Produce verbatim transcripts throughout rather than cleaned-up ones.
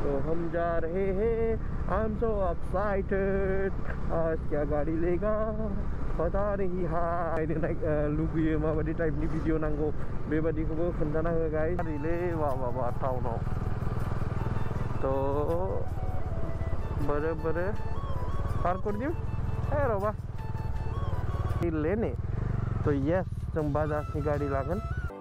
तो हम जा रहे हैं, आई एम सो एक्साइटेड। आज क्या गाड़ी लेगा पता नहीं। हाँ लुगैयो माबायदि टाइपनि भिडिअ नांगौ बेबादिखौबो खोन्थाना हो गाइस। गारिलै वा वा वा टाउनाव तो बोरो बोरो पार्क कर दियो है रबा लेने तो यस जों बाजाजनि गाड़ी लागोन।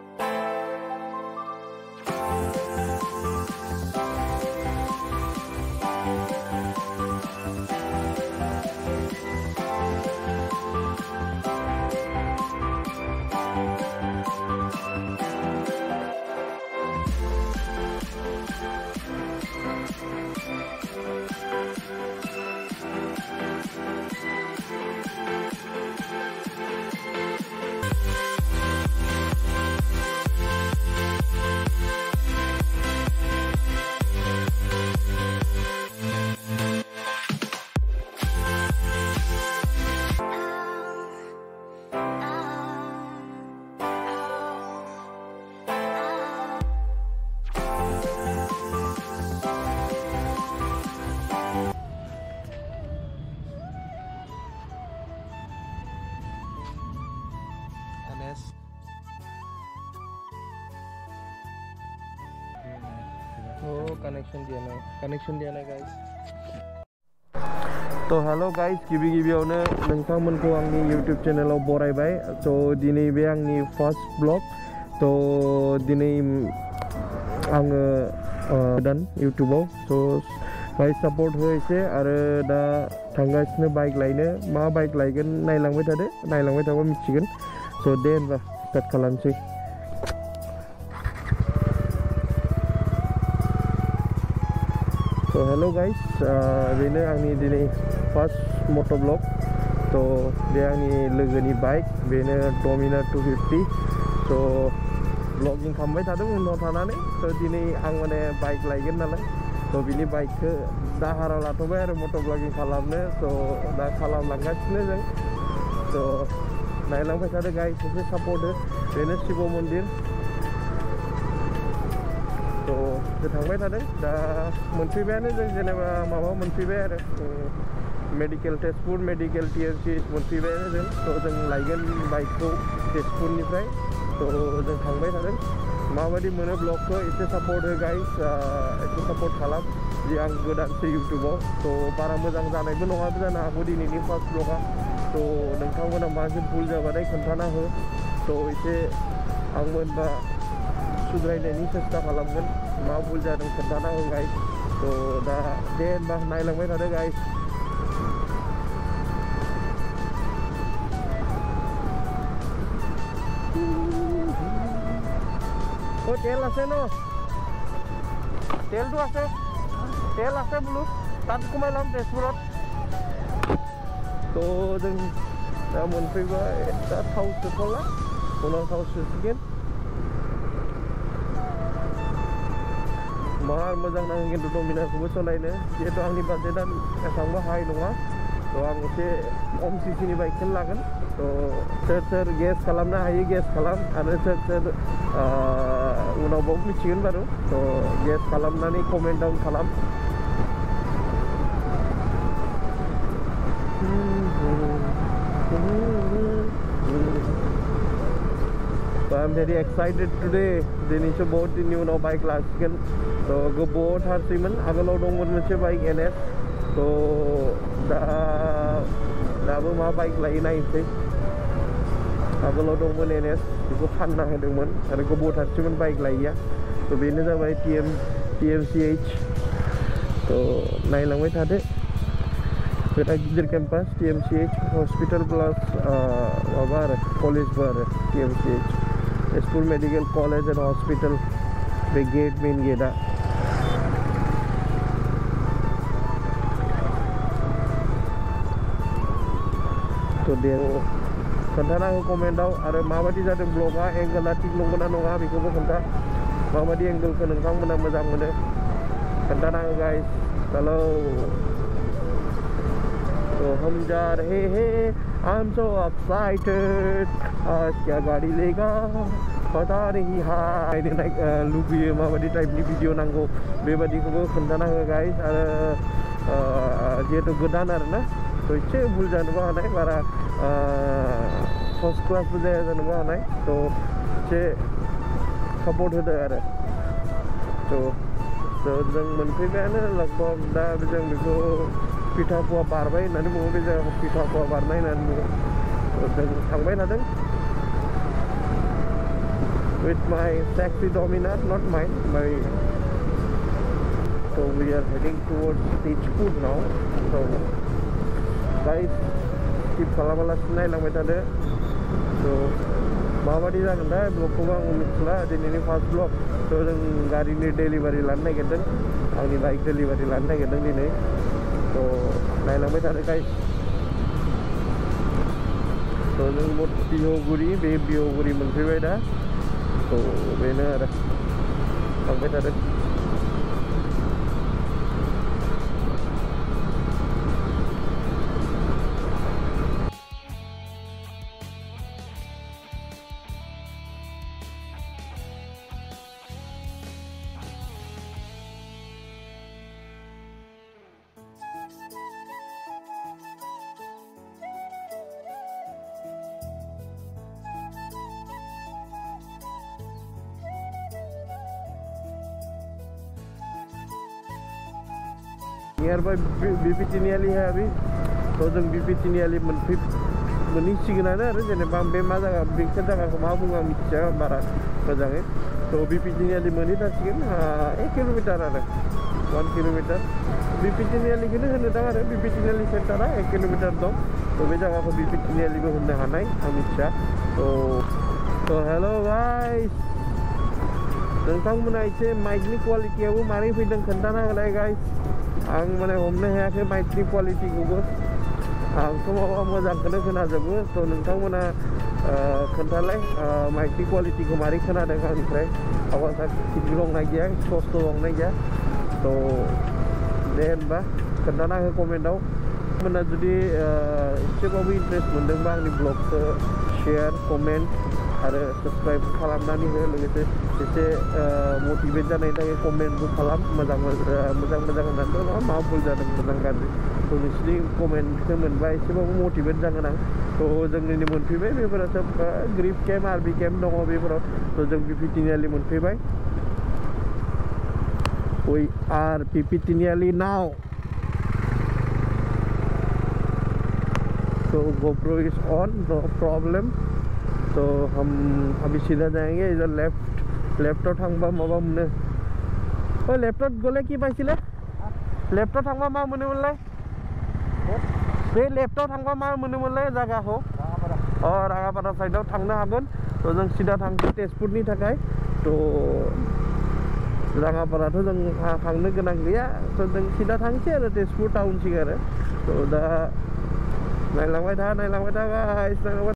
Oh, कनेक्शन दिया ना कनेक्शन दिया ना गाइस। तो हेलो गाइस, गिबि गिबियावनो नोंथांमोनखौ आंनि यूट्यूब चेनेलाव बरायबाय। तो दिनै बे आंनि फार्स्ट ब्लग। तो दिनै आङो गोदान यूट्यूबाव तो गाइस सापर्ट हो एसे आरो दा थांगासिनो बाइक लायनो। मा बाइक लायगोन नायलांबाय थादो, नायलांबाय थाबा मिथिगोन। तो दे होनबा स्टार्ट खालामसै। तो हेलो गाइस, बेनो आंनि दिनै फार्स्ट मटोब्लग। तो बे आंनि लोगोनि बाइक, बेनो डमिनार टू फिफ्टी। तो ब्लगिं खालामबाय थादों उनाव थानानै। तो दिनै आं माने बाइक लायगोन नालाय, तो बिनि बाइकखौ दाहाराव लाथ'बाय आरो मटोब्लगिं खालामनो। तो दा खालामलांगासिनो जों। तो नायलांबाय थादो गाइस, एसे सापर्ट हो। बेनो शिव मन्दिर। तो जों थांबाय थादों, दा मोनफैबायानो जों जेनेबा माबा मोनफैबाय आरो मेडिकेल तेजपुर मेडिकेल टीएमसी मोनफैबायानो जों। तो जों लायगोन बाइकखौ तेजपुरनिफ्राय। तो जों थांबाय थादों। माबायदि मोनो ब्लगखौ एसे सापर्ट हो गाइस, एसे सापर्ट खालाम। जि आं गोदानसो यूट्यूबाव, तो बारा मोजां जानायबो नङाबो जानो हागौ दिनैनि फार्स्ट ब्लगा। तो नोंथांमोना माजों भुल जाबाथाय खोन्थाना हो। तो एसे आंबो होनबा सुद्रायनायनि सेस्था खालामगोन। मा भुल जादों खोन्थाना हो गाइस। तो दा दे होनबा नायलांबाय थादो गाइस। ओ तेल আছে न? तेलটো আছে, तेल আছে বোলো। তাত কমাই ল'ম তেজপুৰত। তো जों दा मोनफैबाय। दा थाव सोथ'ला, उनाव थाव सोसिगोन। मार मोजां नाङो खिन्थु डमिनारखौबो सालायनो, जिहेतु आंनि बाजेटआ एसेबांबो हाई नङा। तो आं एसे खम सिसिनि बाइकखौनो लागोन। तो सोर सोर गेस खालामनो हायो गेस खालाम, आरो सोर सोर उनावबाबो मिथिगोन बारु। तो गेस खालामनानै कमेन्ट डाउन खालाम। So I'm very excited today. दिनैसो बहुत दिननि उनाव बाइक लासिगोन। तो गोबाव थारसैमोन, आगोलाव दंमोन मोनसे बाइक एन एस। तो दा दाबो मा बाइक लायो नायनोसै। आगोलाव दंमोन एन एस, बेखौ फानना होदोंमोन आरो गोबाव थारसैमोन बाइक लायैया। तो बेनो जाबाय T M T M C H. तो नायलांबाय थादो। बेटा गिदिर campus T M C H hospital plus माबा आरो कलेजबो आरो T M C H Tezpur medical college and hospital. बे गेट मेन गेटा। तो दे खोन्थाना हो कमेन्टआव, आरो माबायदि जादों ब्लगा, एंगोला थिग नंगौना नङा बेखौबो खोन्था। माबायदि एंगोलखौ नोंथांमोना मोजां मोनो खोन्थाना हो गाइस। हेलो, तो हम जा रहे हैं, आई एम सो एक्साइटेड। आज क्या गाड़ी लेगा hयथ' आरो हिहा नायनो नाय लुबैयो माबायदि टाइपनि भिडिअ नांगौ बेबायदिखौबो खोन्थाना हो गाइस आरो जिहेतु गोदान आरोना थ' एसे भुल जानोबो हानाय बारा फार्स्ट क्लासबो जाया जानोबो हानाय थ' एसे सापर्ट होदो आरो थ' थ' जों मोनफैबायानो लगभग दा जों बेखौ पिठापुवा बारबाय होननानै बुङो बे जायगाखौ पिठापुवा बारनाय होननानै बुङो जों थांबाय थादों with my taxi dominar, not mine, my so we are heading towards stage food now. So guys, keep खालामालासिनो नायलांबाय थादो so माबायदि जागोन दा ब्लगखौबो आं मिथिला दिनैनि फार्स्ट ब्लग थ' जों गारिनि डेलिभारि लानो नागिरदों आंनि बाइक डेलिभारि लानो नागिरदों दिनै थ' नायलांबाय थादो गाइस थ' जों बिहगुरि बे बिहगुरि मोनफैबाय दा थ' बेनो आरो थांबाय थादों नियर बाय बीपी तिनियाली है अभी तो जों बीपी तिनियाली मोनफै मोनहैसिगोनानो आरो जेनेबा बे मा जायगा बेखौ जायगाखौ मा बुङो आं मिथिया बारा मोजाङै तो बीपी तिनियाली मोनहैथारसिगोन एक किल'मिटार आरो वान किल'मिटार बीपी तिनियालीखौनो होनो दां आरो बीपी तिनियाली सेन्टारा एक किल'मिटार दं तो बे जायगाखौ बीपी तिनियालीबो होननो हानाय आं मिथिया तो तो हेल' गाइस नोंथांमोना एसे माइकनि क्वालिटियाबो मारै फैदों खोन्थाना होलाय गाइस आं माने हमनो हायाखै माइकनि क्वालिटिखौबो आंथ' माबा मोजांखौनो खोनाजोबो थ' नोंथांमोना खोन्थालाय माइकनि क्वालिटिखौ मारै खोनादों आंनिफ्राय आवाजा थिग दंना गैया स्पस्ट दंना गैया थ' दे होनबा खोन्थाना हो कमेन्टआव नोंथांमोना जुदि एसेबाबो इन्टारेस्ट मोनदोंबा आंनि ब्लगखौ शेयार कमेन्ट आरो साबस्क्राइब खालामनानै हो लोगोसे एसे मटिभेट जानायनि थाखाय कमेन्टबो खालाम मोजां मोजां मोजां होननानै मा भुल जादों मोजां गाज्रि थ' नोंसिनि कमेन्टखौ मोनबा एसेबाबो मटिभेट जागोन आं थ' जों दिनै मोनफैबाय बेफोराव सोब ग्रिप केम्प आरबि केम्प दङ बेफोराव थ' जों बीपी तिनियाली मोनफैबाय we are BP Tiniali now so GoPro is on no problem तो हम अभी सीधा जाएंगे इधर लेफ्ट लेफ्ट थांबा माबा मोनो ओ लेफ्ट गले की पाइसिले लेफ्ट थांबा मा मोनोमोनलाय बे लेफ्ट थांबा मा मोनोमोनलाय जायगाखौ अ राङापारा साइडआव थांनो हागोन तो जों सीधा थांसै तेजपुरनि थाखाय तो राङापाराथ' जों थांनो गोनां गैया तो जों सीधा थांसै आरो तेजपुर टाउनसिम आरो तो दा नायलांबाय था नायलांबाय था गाइस नायलांबाय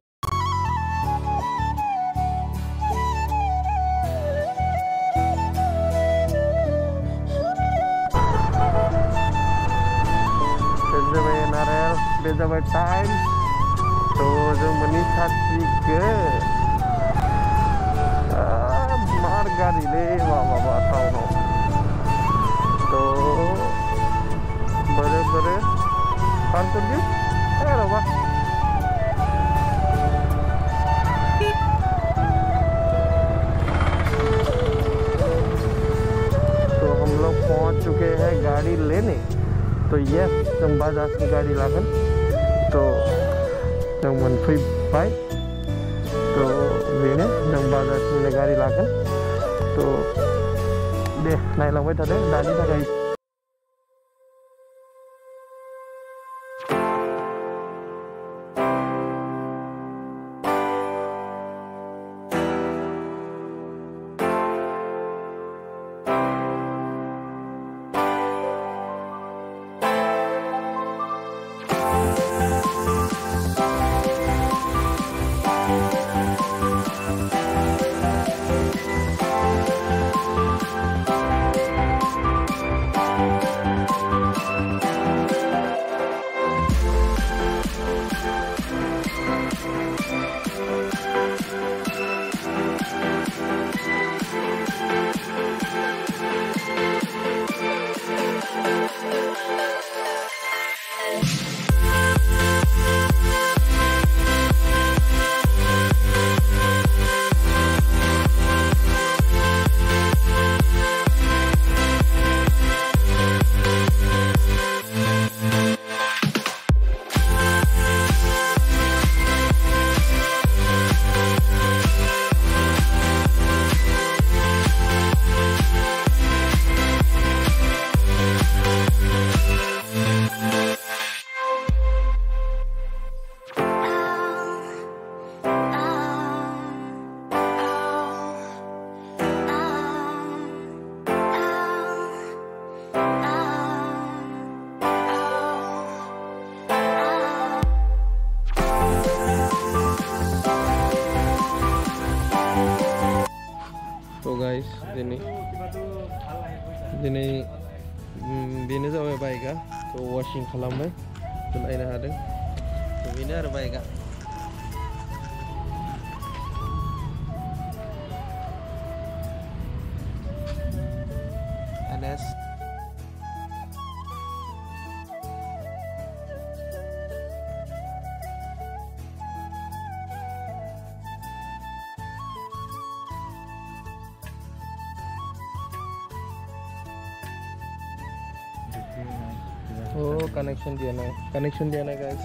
बे जाबाय टाइम तो जों मोनहैथारसिगोन मार गारिलै माबा टाउनाव तो बोरै बोरै पार कर दियो रबा तो हम लोग पहुंच चुके हैं गाड़ी लेने तो यस जों बाजाजनि गाड़ी लागोन तो जों मोनफैबाय तो बेनो जों बाजाजनि गाड़ी लागोन तो दे नायलांबाय थादो दानि थाखाय दिनै बेनो जाबाय बाइकआ थ' वाशिं खालामबाय थ' नायनो हादों थ' बेनो आरो बाइकआ एनएस Oh, connection दिया ना connection दिया ना guys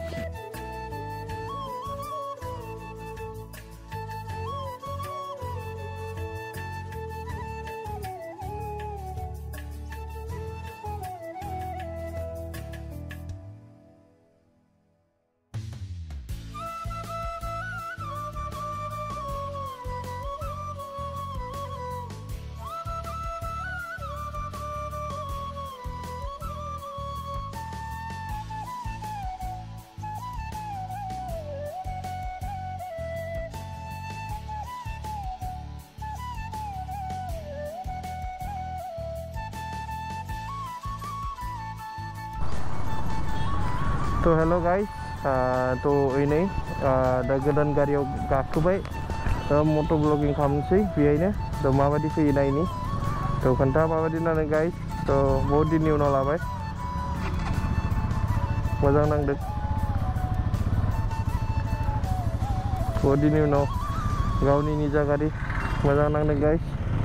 तो हेलो गाइस तो ini दा गोदान गारियाव गाखोबाय मट' ब्लगिं खालामनोसै बेहायनो थ' माबायदि फैयो नायनि थ' खोन्था माबायदि नाङो गाइस थ' बहुत दिननि उनाव लाबाय मोजां नांदों बहुत दिननि उनाव गावनि निजा गारि मोजां नांदों गाइस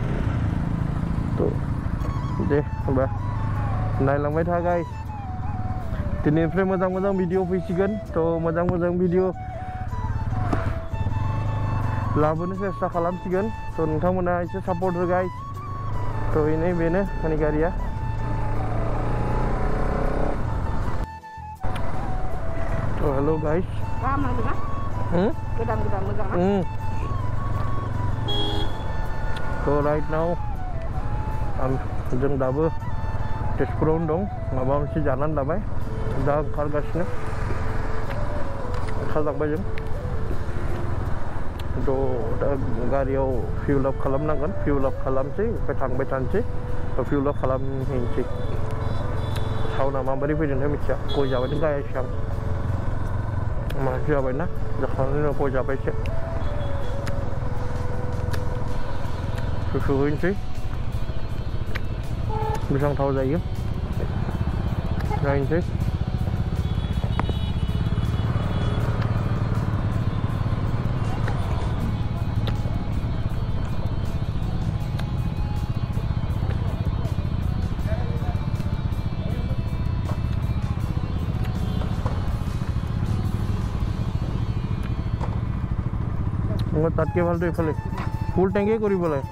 थ' दे होमबा नायलांबाय था गाइस दिनैनिफ्राय मोजां मोजां भिडिअ फैसिगोन थ' मोजां मोजां भिडिअ लाबोनो सेस्था खालामसिगोन थ' नोंथांमोना एसे सापर्ट हो गाइस थ' बेनो बेनो आंनि गारिया थ' हेल' गाइस गोदान-गोदान मोजां ना थ' राइट नाउ जों दाबो तेजपुरावनो दं माबा मोनसे जानानै लाबाय दा ओंखारगासिनो ओंखारलांबाय जों थ' दा गारियाव फिउल आप खालामनांगोन फिउल आप खालामसै ओमफ्राय थांबाय थानोसै थ' फिउल आप खालामहैनोसै साउन्डआ माबोरै फैदोंथाय मिथिया गय जाबायदों गायासै आं मानसि जाबायना जाखांनायनि उनाव गय जाबाय एसे सुहैनोसै बेसेबां थाव जायो नायनोसै তাতকে ভালটো এইফালে ফুল টেংকি কৰিব লাগে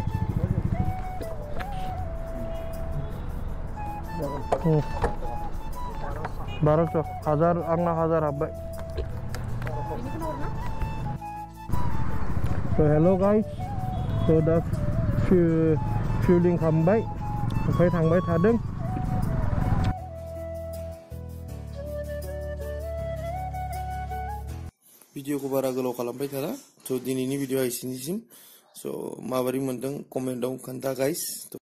बार'स' हाजार आंना हाजार हाब्बाय थ' हेल' गाइस थ' दा फिउलिं खालामबाय ओमफ्राय थांबाय थादों भिडिअखौ बारा गोलाव खालामबाय थाला थ' दिनैनि भिडिअआ एसेनिसिम स' माबोरै मोनदों कमेन्टआव खोन्था गाइस